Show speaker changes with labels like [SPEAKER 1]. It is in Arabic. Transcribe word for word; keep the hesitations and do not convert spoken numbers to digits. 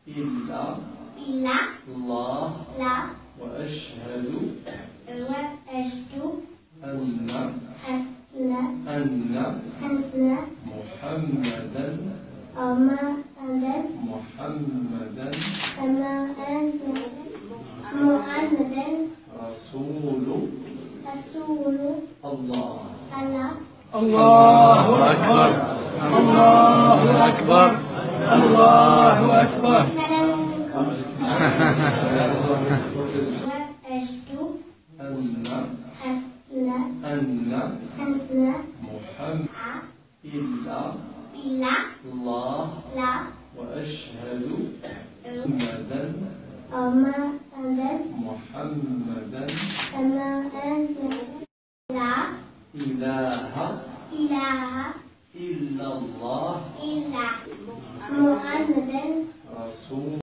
[SPEAKER 1] إلا
[SPEAKER 2] إلا
[SPEAKER 1] الله
[SPEAKER 2] لا
[SPEAKER 1] وأشهد
[SPEAKER 2] وأشهد
[SPEAKER 1] أن
[SPEAKER 2] أن
[SPEAKER 1] أن
[SPEAKER 2] أن
[SPEAKER 1] محمدا
[SPEAKER 2] محمدا
[SPEAKER 1] محمدا
[SPEAKER 2] محمدا
[SPEAKER 1] رسول
[SPEAKER 2] رسول
[SPEAKER 1] الله.
[SPEAKER 2] الله.
[SPEAKER 3] الله أكبر الله أكبر الله أكبر.
[SPEAKER 2] وأشهد
[SPEAKER 1] أن
[SPEAKER 2] أن
[SPEAKER 1] أن محمد إلا
[SPEAKER 2] إلا
[SPEAKER 1] الله
[SPEAKER 2] لا
[SPEAKER 1] وأشهد محمدا
[SPEAKER 2] محمدا
[SPEAKER 1] محمدا
[SPEAKER 2] لا
[SPEAKER 1] إله
[SPEAKER 2] إله
[SPEAKER 1] إلا الله
[SPEAKER 2] إلا محمدا
[SPEAKER 1] رسول